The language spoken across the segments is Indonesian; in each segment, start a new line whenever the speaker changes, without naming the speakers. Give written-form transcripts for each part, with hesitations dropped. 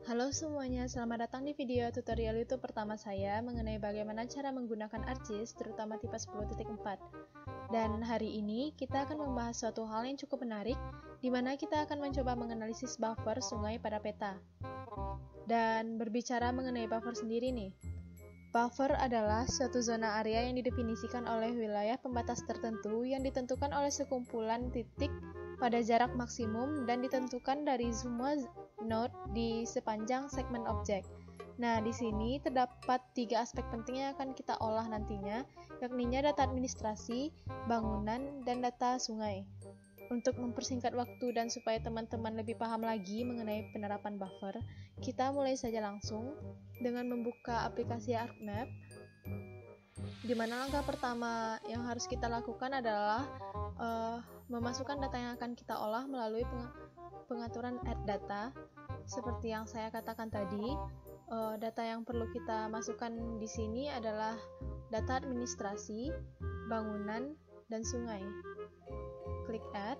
Halo semuanya, selamat datang di video tutorial YouTube pertama saya mengenai bagaimana cara menggunakan ArcGIS, terutama tipe 10.4. Dan hari ini kita akan membahas suatu hal yang cukup menarik, di mana kita akan mencoba menganalisis buffer sungai pada peta. Dan berbicara mengenai buffer sendiri nih, buffer adalah suatu zona area yang didefinisikan oleh wilayah pembatas tertentu yang ditentukan oleh sekumpulan titik pada jarak maksimum dan ditentukan dari semua node di sepanjang segmen objek. Nah, di sini terdapat 3 aspek penting yang akan kita olah nantinya, yakninya data administrasi, bangunan, dan data sungai. Untuk mempersingkat waktu dan supaya teman-teman lebih paham lagi mengenai penerapan buffer, kita mulai saja langsung dengan membuka aplikasi ArcMap, di mana langkah pertama yang harus kita lakukan adalah memasukkan data yang akan kita olah melalui pengaturan add data. Seperti yang saya katakan tadi, data yang perlu kita masukkan di sini adalah data administrasi, bangunan, dan sungai. Klik add.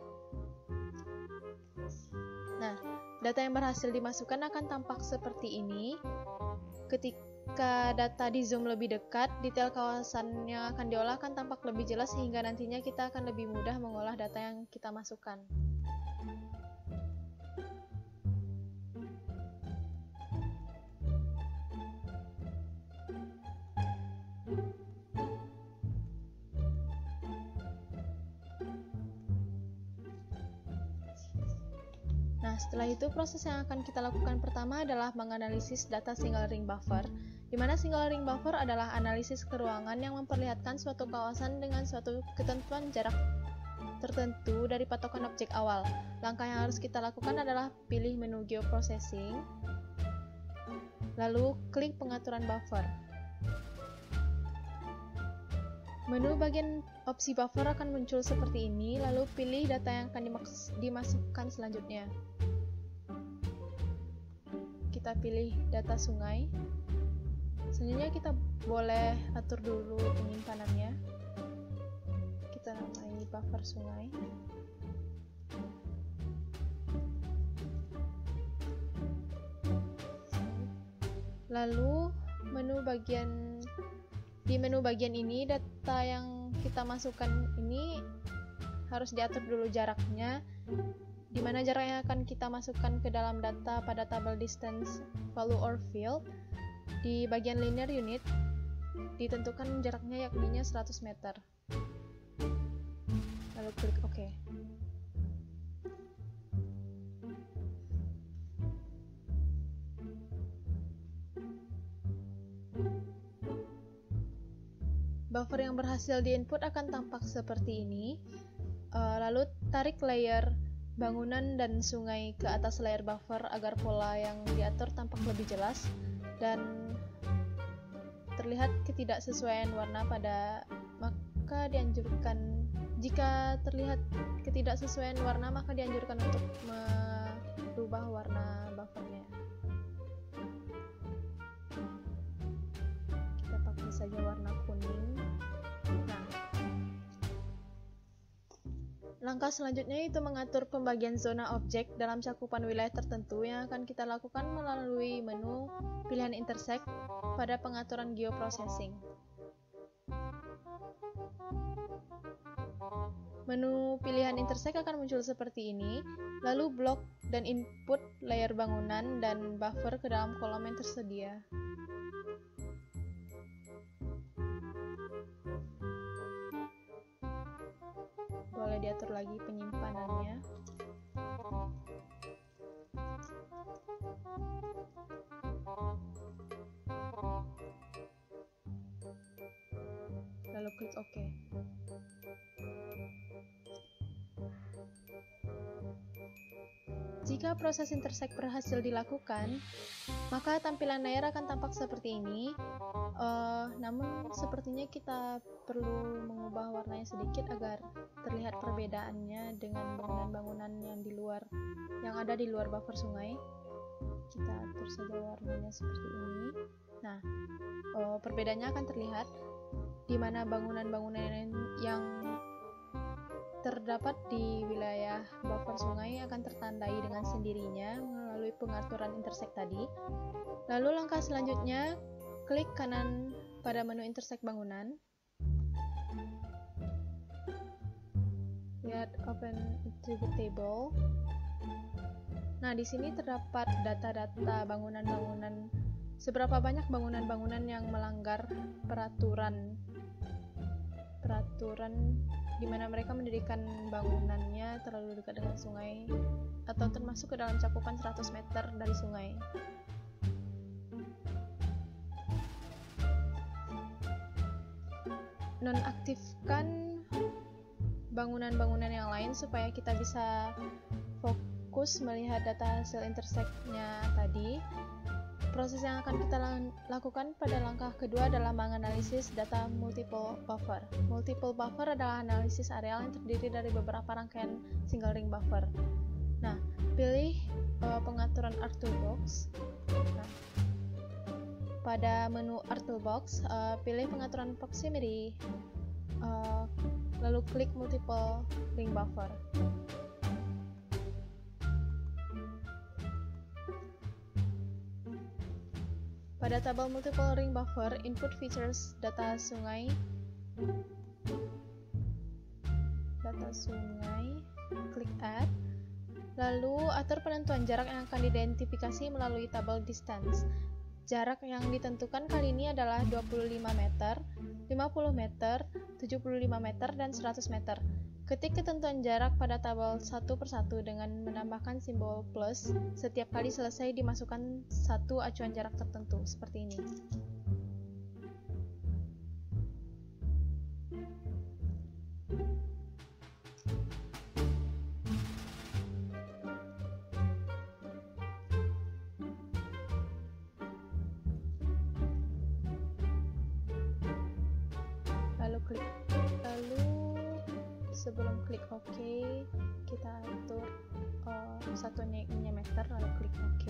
Nah, data yang berhasil dimasukkan akan tampak seperti ini. Ketika data di zoom lebih dekat, detail kawasan yang akan diolah akan tampak lebih jelas sehingga nantinya kita akan lebih mudah mengolah data yang kita masukkan. Nah, setelah itu proses yang akan kita lakukan pertama adalah menganalisis data single ring buffer, di mana single ring buffer adalah analisis keruangan yang memperlihatkan suatu kawasan dengan suatu ketentuan jarak tertentu dari patokan objek awal. Langkah yang harus kita lakukan adalah pilih menu Geoprocessing, lalu klik pengaturan buffer. Menu bagian opsi buffer akan muncul seperti ini, lalu pilih data yang akan dimasukkan selanjutnya. Kita pilih data sungai. Selanjutnya kita boleh atur dulu penyimpanannya. Kita namai buffer sungai. Lalu di menu bagian ini, data yang kita masukkan ini harus diatur dulu jaraknya, di mana jarak yang akan kita masukkan ke dalam data pada tabel distance value or field. Di bagian linear unit ditentukan jaraknya yakninya 100 meter. Lalu klik OK. Buffer yang berhasil diinput akan tampak seperti ini. Lalu tarik layer bangunan dan sungai ke atas layer buffer agar pola yang diatur tampak lebih jelas dan terlihat ketidaksesuaian warna maka dianjurkan untuk merubah warna buffernya. Kita pakai saja warna kuning. Nah, langkah selanjutnya itu mengatur pembagian zona objek dalam cakupan wilayah tertentu yang akan kita lakukan melalui menu pilihan intersect pada pengaturan geoprocessing. Menu pilihan intersect akan muncul seperti ini, lalu blok dan input layer bangunan dan buffer ke dalam kolom yang tersedia. Boleh diatur lagi penyimpanannya. Lalu klik OK. Jika proses intersect berhasil dilakukan, maka tampilan layer akan tampak seperti ini. Namun sepertinya kita perlu mengubah warnanya sedikit agar terlihat perbedaannya dengan bangunan-bangunan yang ada di luar buffer sungai. Kita atur saja warnanya seperti ini. Nah, perbedaannya akan terlihat di mana bangunan-bangunan yang terdapat di wilayah buffer sungai akan tertandai dengan sendirinya melalui pengaturan intersect tadi. Lalu langkah selanjutnya, klik kanan pada menu intersect bangunan. Lihat open attribute table. Nah, di sini terdapat data-data bangunan-bangunan, seberapa banyak bangunan-bangunan yang melanggar peraturan di mana mereka mendirikan bangunannya terlalu dekat dengan sungai atau termasuk ke dalam cakupan 100 meter dari sungai. Nonaktifkan bangunan-bangunan yang lain supaya kita bisa fokus melihat data hasil intersect-nya tadi. Proses yang akan kita lakukan pada langkah kedua adalah menganalisis data multiple buffer. Multiple buffer adalah analisis areal yang terdiri dari beberapa rangkaian single ring buffer. Nah, pilih pengaturan Art Toolbox. Nah, pada menu Art Toolbox, pilih pengaturan proximity, lalu klik multiple ring buffer. Pada tabel multiple ring buffer, input features data sungai, klik add, lalu atur penentuan jarak yang akan diidentifikasi melalui tabel distance. Jarak yang ditentukan kali ini adalah 25 meter, 50 meter, 75 meter, dan 100 meter. Ketik ketentuan jarak pada tabel satu persatu dengan menambahkan simbol plus setiap kali selesai dimasukkan satu acuan jarak tertentu, seperti ini. Sebelum klik OK, kita atur satunya meter, lalu klik OK.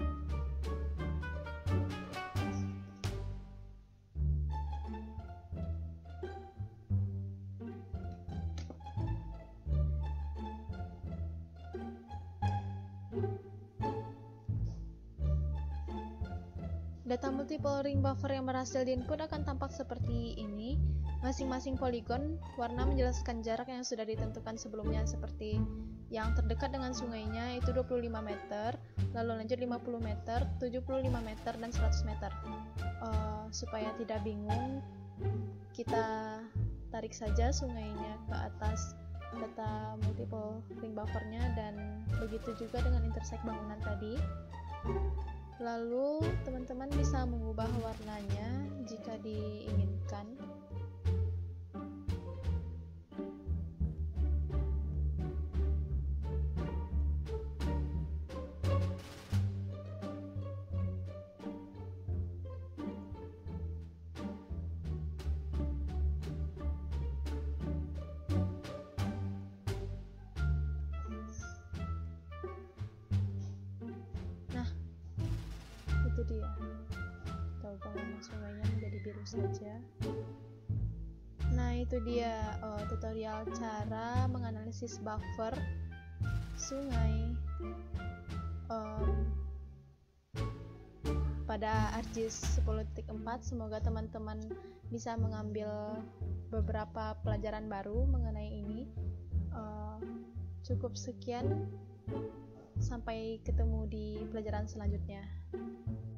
Data multiple ring buffer yang berhasil diinput akan tampak seperti ini. Masing-masing poligon warna menjelaskan jarak yang sudah ditentukan sebelumnya, seperti yang terdekat dengan sungainya itu 25 meter, lalu lanjut 50 meter, 75 meter, dan 100 meter. Supaya tidak bingung, kita tarik saja sungainya ke atas data multiple ring buffernya, dan begitu juga dengan intersect bangunan tadi. Lalu teman-teman bisa mengubah warnanya jika diinginkan. Itu dia, atau bangunan sungainya menjadi biru saja. Nah, itu dia tutorial cara menganalisis buffer sungai pada ArcGIS 10.4. Semoga teman-teman bisa mengambil beberapa pelajaran baru mengenai ini. Cukup sekian, sampai ketemu di pelajaran selanjutnya.